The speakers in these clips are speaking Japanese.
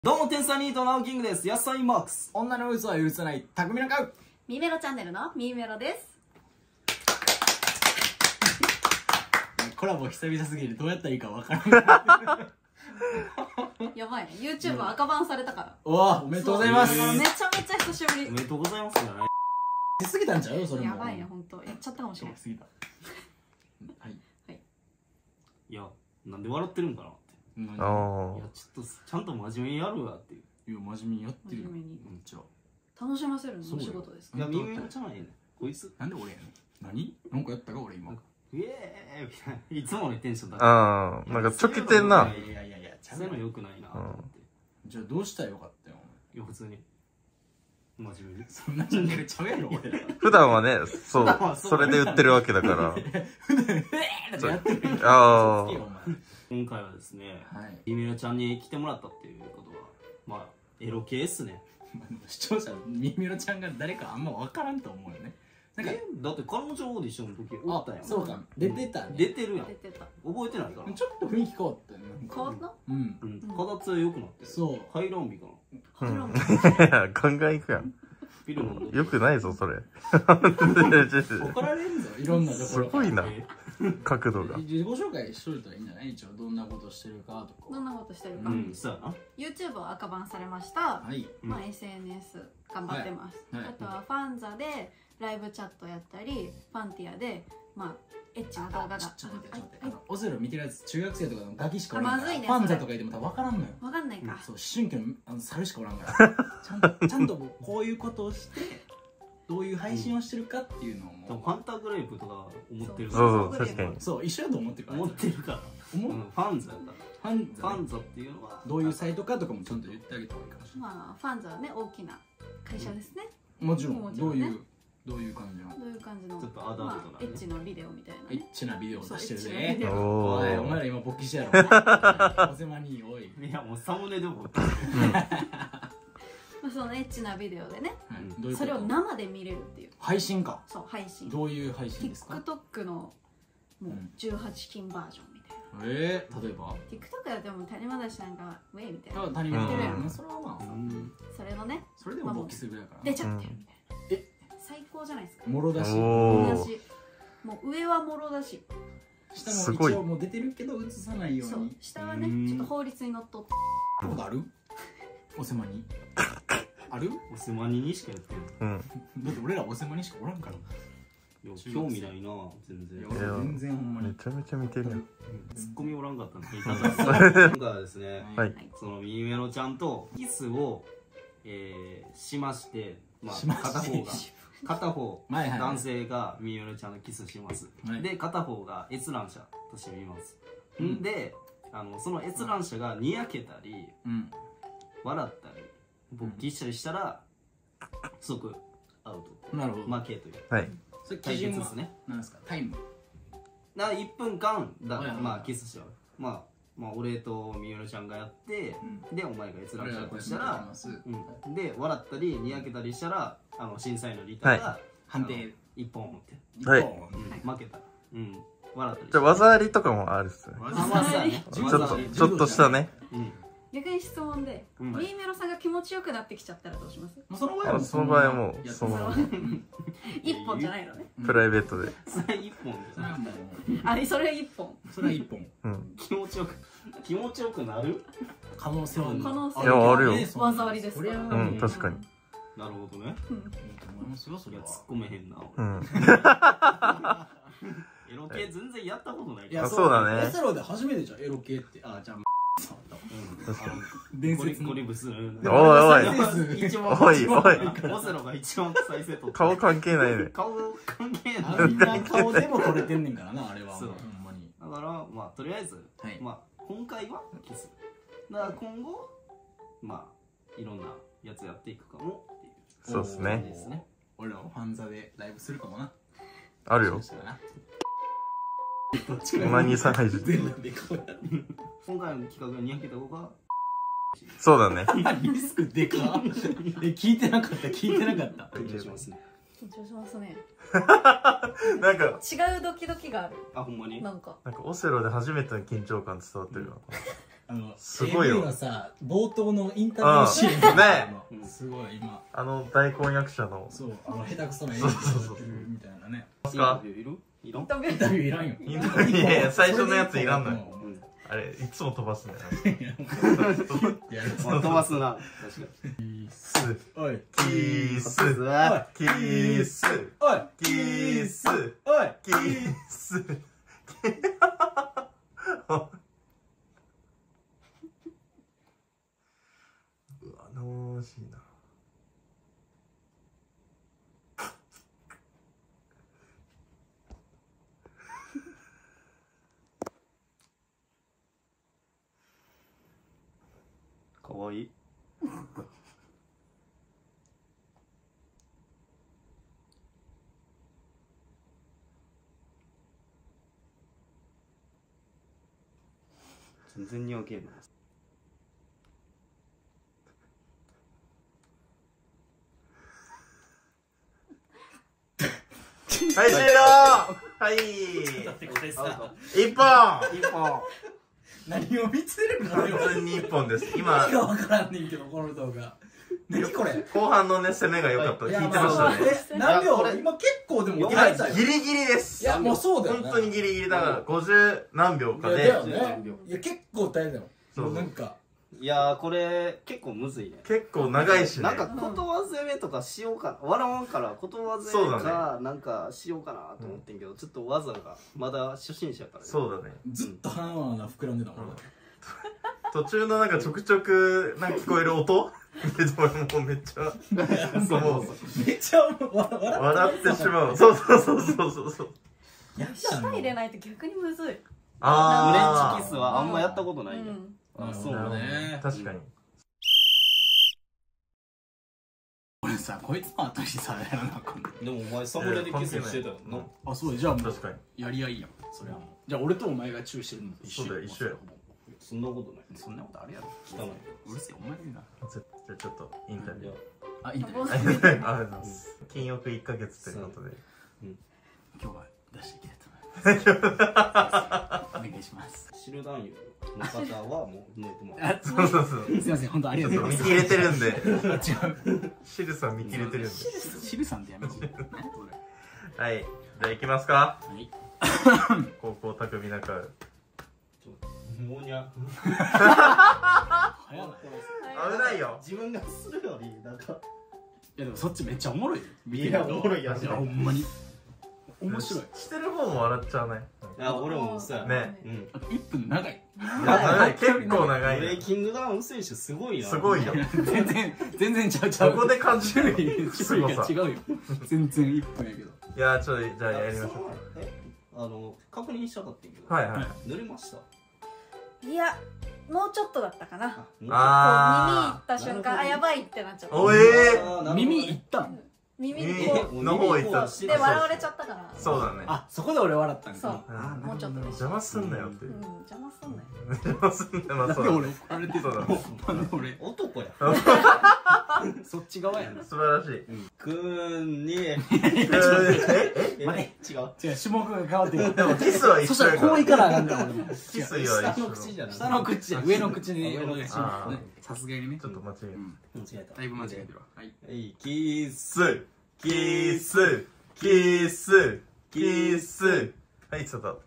どうも天才ニートの青キングです。野菜マックス。 女の嘘は許さない匠の顔。 ミメロチャンネルのミメロです。 コラボ久々すぎる。どうやったらいいかわからない。 やばいね。YouTube 赤バンされたから。 おめでとうございます。 めちゃめちゃ久しぶり。 おめでとうございますじゃない。 出過ぎたんちゃうそれも。 やばいね、ほんと。やっちゃったかもしれない。 過ぎた。はい。 いや、なんで笑ってるんかなって。いや、ちあょっとちゃんと真面目にやるわっていう。 いや、真面目にやってるよ。 真面目にじゃ楽しませるのお仕事ですか。 いや、耳のちゃないね。こいつ。 なんで俺やねん。何なんかやったか俺今。 イエーイみたいな。いつものテンションだあ。ああ、なんかちょけてんな。 いやいやいや、 そういうの良くないなと思って。 じゃあどうしたらよかったよ。 いや、普通に。真面目に。 そんなチャンネルちゃうやろ俺ら。 普段はね、そう、それで売ってるわけだから。 やってるよ。 ああ。 今回はですね、 はい。 ミメロちゃんに来てもらったっていうことは、まあ、エロ系っすね。 視聴者、みみろちゃんが誰かあんま分からんと思うよね。なんかだって彼女オーディションの時おったやん。 そうか。出てたね。 出てるやん。 出てた。 覚えてないかな。 ちょっと雰囲気変わったよね。 変わったうん。 うん。肌ツヤ良くなってる。 そう。 ハイランビかな。 入らんのいや、ガンガンいくやん。 ピル飲んで。 よくないぞ、それ。 怒られんぞ、いろんなところ。 すごいな、角度が。 自己紹介しといたらいいんじゃない？一応どんなことしてるかとか。 どんなことしてるか。 うん、そうやな。 YouTube を赤バンされました。 はい。 まあ SNS 頑張ってます。 はいあとはファンザでライブチャットやったり、ファンティアでまあエッチな動画が。 ちょっと待って、ちょっと待って。オセロ見てるやつ、中学生とかのガキしかおらんから。 まずいねファンザとか言っても多分分からんのよ。 わかんないか。 そう、思春期の猿しかおらんから。ちゃんとこういうことをして、どういう配信をしてるかっていうのを多分もファンタグレープとか思ってるそうそう、確かに。 そう、一緒だと思ってるから。 思ってるから。 思ううん、ファンザやからファンファンザっていうのはどういうサイトかとかもちゃんと言ってあげた方がいいかもしれない。 まあファンザはね大きな会社ですね。 もちろん、 もちろんねどういう感じのどういう感じのちょっとアダルトなねまあエッチなビデオみたいなエッね。 チなビデオを出してるそうエッチなぜビデオおい、 おー。 お前ら今勃起してやろおせまにおい、 いやもうサムネでもまあそのエッチなビデオでね、 どういうことそれを生で見れるっていう。 配信か。 そう配信。 どういう配信ですか？ TikTok のもう18禁バージョンみたいな。 例えば TikTok やっても谷間だしなんかウェイみたいな。 他人がやってるやうんん。それはまあ、 それのねそれでも勃起するぐらいか出ちゃってるみたいな。 え最高じゃないですか。 な。もろだし、 おー。 もろだし、もう上はもろだし、 下すごいも一応もう出てるけど映さないようそうに。 下はねちょっと法律にのっとって。 ことある？おせまにある？ おせまににしかやってる。 うん。 だって俺らおせまにしかおらんから。 いや興味ないな全然。 いや俺全然ほんまに。 めちゃめちゃ見てるやん。 ツッコミおらんかったんでいただ今回はですね、 はい。 そのミメロちゃんとキスを、しまして、まあ、 しまして片方はいはいはい男性がミメロちゃんとキスします、 はいで片方が閲覧者として見ます、 うんでその閲覧者がにやけたりうん。 笑ったり勃起したりしたら即アウト、 なるほど。 負けというはい。 それ基対準は決ですね。 なんですか？タイム。 だから1分間だ、 はいはいはいまあキスしよう、まあ俺とみよるちゃんがやって、でお前が閲覧者としたら、で笑ったりにやけたりしたら審査員のリタが、 判定 1本持って、 はい負けたら、笑ったりじゃあ、技ありとかもあるっすね。 技ねちょっとしたね。 逆に質問で、ミーメロさんが気持ちよくなってきちゃったらどうします？ その場合はその場合はもう、そのまま、 一本じゃないのね。 プライベートで。 それ1本それはもうあ、それ一本。 それは一本。 うん。 気持ちよくなる。 可能性は可能性いやあるよ技ありですか？ うん、確かに。 なるほどね。 いいと思いますよ、それは。 いや突っ込めへんなう俺、 ん。 エロ系全然やったことないいや、 そうだねオセロで初めてじゃん、エロ系って。あ、じゃあ、 確か伝説ゴリブスおいおい一番おいおいオセロが一番再生取って顔関係ないね。 顔関係ないあんな顔でも撮れてんねんからな、あれは。 そうほんまに。 だからまあとりあえず、 はいまあ今回はキスだから今後まあいろんなやつやっていくかもっていうそうです感じね。 ですね。 俺らもファンザでライブするかもな。 あるよそ。したらな。 今に3杯全部でこうやって。 今回の企画がにやけた子がそうだね。 リスクでか聞いてなかった聞いてなかった緊張しますね。 緊張しますね。 なんか、 違うドキドキがある。 あ、ほんまになんか。 オセロで初めての緊張感伝わってるわ。 すごいよ AV のさ冒頭のインタビューシーンねすごい今大婚約者のそう下手くそな演技をやってるみたいなねインタビューいる？いらん？ インタビューいらんよいやいや最初のやついらんのよあれいつも飛ばすんだよ飛ばすな。確かに。 おいキースキースおいキースおいキースうわ楽しいなかわいい。全然似合けえな。 はい終了はい一本一本。 何を見てるの完全に一本です今何が分からんねんけどこの動画何これ後半のね攻めが良かった聞いてましたね何秒いやこれ今結構でもいやったよギリギリですいやもうそうだよね本当にギリギリだから50何秒かでいやだよねいや結構大変だよそうもうなんかいやーこれ結構むずいね。 結構長いしねなんかことわざめとかしようかな、笑わんからことわざそうめだかなんかしようかなと思ってんけど、ちょっと技がまだ初心者やからね。 そうだねずっと鼻の穴膨らんでたもん途中のなんかちょくちょくなんか聞こえる音見てて俺もうめっちゃもうめっちゃ笑笑ってしまうそうや舌入れないと逆にむずい。 フレンあチキスはあんまやったことないね。 うんあ、そうなるほどね。 ね確かに俺さこいつの後にさやらなあかんのでもお前サムネでキスしてたよな。 あそうじゃあもう確かにやり合いやんそれはもうじゃあ俺とお前がチューしてるのと一緒そうだよ一緒やそんなことない。 そんなことあるやろ汚い。 うるせえお前だなじゃあちょっとインタビューあいいんだよ坊主ありがとうございます禁欲1ヶ月ということで今日は出していきたいと思いますお願いしますシルダンユの方はもう抜いてもらう。 あそうすいません本当ありがとうございます見切れてるんで違うシルさん見切れてるんでシルさんってやめて何これはいじゃあ行きますかはい高校匠仲もうにゃ。 早ない危ないよ自分がするよりなんか。 いやでもそっちめっちゃおもろいよいやおもろいやついやほんまに面白いしてる方も笑っちゃうねいや俺もそうやね。 うん。 あと1分長い長い結構長いブレイねキングダウン選手すごいな。 すごいよ全然ちゃうそこで感じる種類が違うよ全然1分やけどいやちょっとじゃあやりましょう確認したかったんやけど。 はいはい塗れました。 いやもうちょっとだったかな。 もうこう耳あいった瞬間あやばいってなっちゃった。 おえ耳いったん耳にこうの方行ったで笑われちゃったから。 そうだねあそこで俺笑ったんそうあもうちょっとで邪魔すんなよってうん邪魔すんなよ。 邪魔すんなよまあそうだなんで俺怒られてたそうだのなんで俺男や。 そっち側やな素晴らしいくんに。 え待違う。 違う種目が変わってるでもキスはそした一緒やかららこういかなあかんから俺もキスは下一緒の口じゃない。 下の口上の口でお願いしあーますねさすがにねちょっと間違え間違えた。 だいぶ間違えてるわはいはい、キース。 スキスキスキスはいちょっと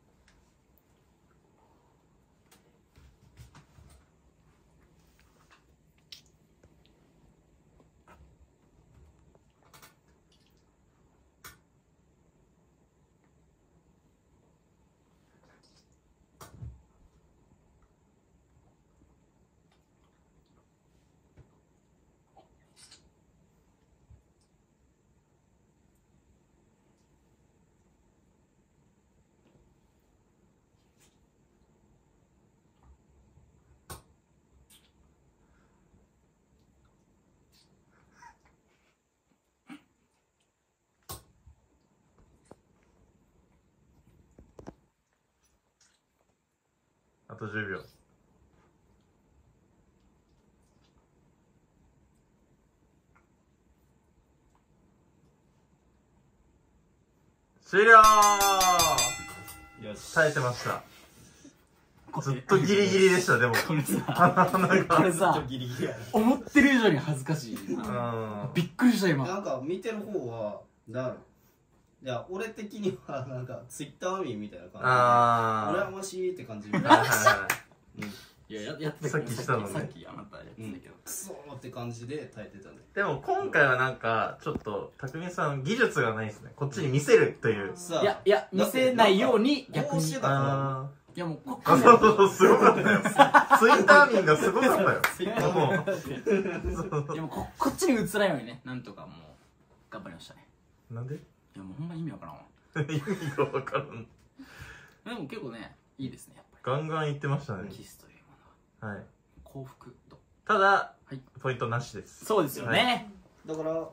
あと10秒終了よし。 耐えてましたずっとギリギリでしたでもこれさなんかこれさギリギリやね思ってる以上に恥ずかしいびっくりした今なんか見てる方はだろいや俺的にはなんかツイッター民みたいな感じで羨ましいって感じいややってたさっきしたのねさっきあなたやってたけどクソーって感じで耐えてたねでも今回はなんかちょっと匠さん技術がないですねこっちに見せるというさいや見せないように逆にしてたかいやもうこあそうそうそうすごかったよツイッター民がすごかったよもうでもこっちに映らないようにねなんとかもう頑張りましたねなんでいやもうほんま意味わからんわ意味が分からんでも結構ねいいですねやっぱガンガン言ってましたねりキスというものははい幸福度ただはいポイントなしですそうですよねらだから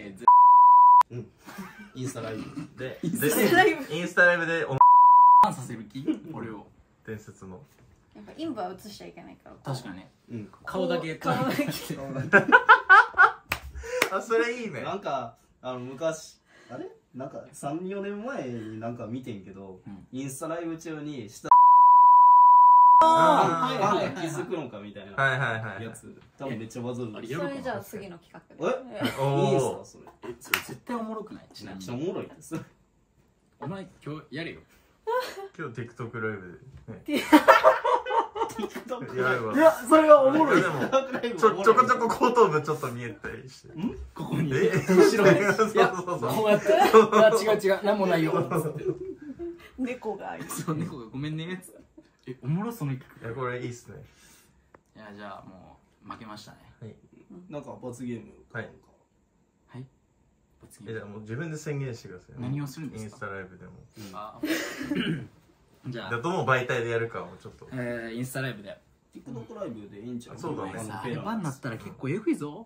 インスタライブでインスタライインスタライブでファンさせる気俺を伝説のやっぱ陰部は映しちゃいけないから確かにねうん顔だけ顔だけあそれいいねなんか昔あれなんか 3,4 年前になんか見てんけど、インスタライブ中に下あファンが気づくのかみたいなはいはいはいやつ多分めっちゃバズるあれそれじゃあ次の企画でインおおスタそれそれ絶対おもろくないちなみにめっちゃおもろいですお前今日やれよ今日 TikTok ライブでね TikTok やればいやそれはおもろいいやでもちょこちょこ後頭部ちょっと見えたりしてここにえ後ろにそうそういやそうこうやっていや違うなんもないよ猫があるそう猫がごめんねつっておもろその企いやこれいいっすね画いやじゃあもう負けましたねなんか罰ゲームはいはい次じゃあもう自分で宣言してください何をするんですかインスタライブでもあじゃあどの媒体でやるかをちょっとインスタライブで TikTok ライブでいいんちゃうそうだねさあれ番になったら結構エグいぞ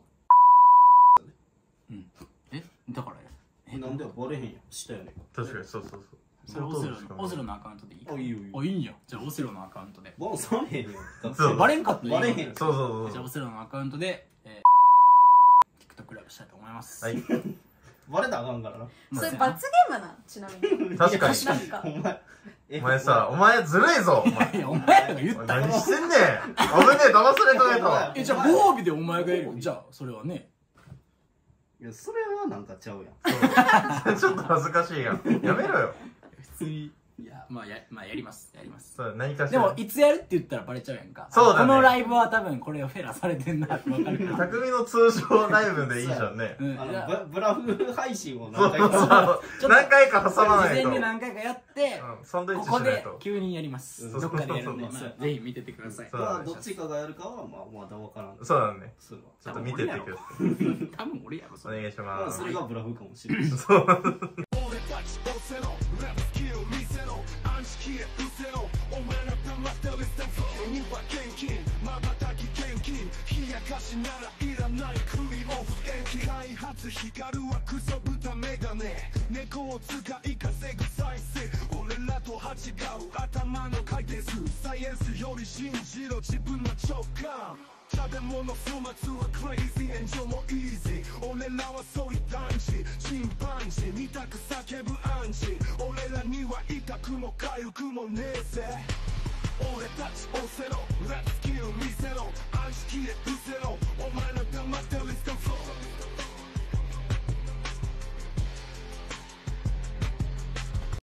うんだからなんでバレへんやんしたよね確かにそうそうそうそれオセロのアカウントでいいあいいよいいよあいいんじゃんじゃあオセロのアカウントでバンされへんやんそうバレんかったらいいよバレへんそうそうそうじゃあオセロのアカウントでTikTok ライブしたいと思いますはいバレたらあかんからなそれ罰ゲームなんちなみに確かになんかお前お前さお前ずるいぞお前いやお前らが言った何してんねん危ねえ騙されたねとじゃあご褒美でお前がやるよじゃあそれはねいやそれはなんかちゃうやんちょっと恥ずかしいやんやめろよ普通にいやまあやりますそう何かしでらもいつやるって言ったらバレちゃうやんかそうだねこのライブは多分これをフェラされてんなって分かるから匠の通常ライブでいいじゃんねうんいやブラフ配信をそう何回か何回か挟まない事と前に何回かやってサンドイッここでチしないと急にやりますそうどっかでやるんでそうぜひ見ててくださいそうまあどっちかがやるかはまあまだ分からんそうだねそれはちょっと見ててくださ多分俺やろそれいお願いしまあますそれがブラフかもしれないそう俺たちオセロラップスキル見せろ暗視消え失せろお前ら黙ってリステンフォーには献金瞬き献金冷やかしならいらないクリオフ延期開発光るはクソ豚メガネ猫を使い稼ぐ再生俺らと違う頭の回転数サイエンスより信じろ自分の直感食べ物粗末はクレイジー炎上もイージー俺らはそういう男児チンパンジー見たく叫ぶ暗示俺らには痛くも痒くもねえぜ俺たちオセロラップスキル見せろ暗視消え失せろお前ら黙ってリストフォー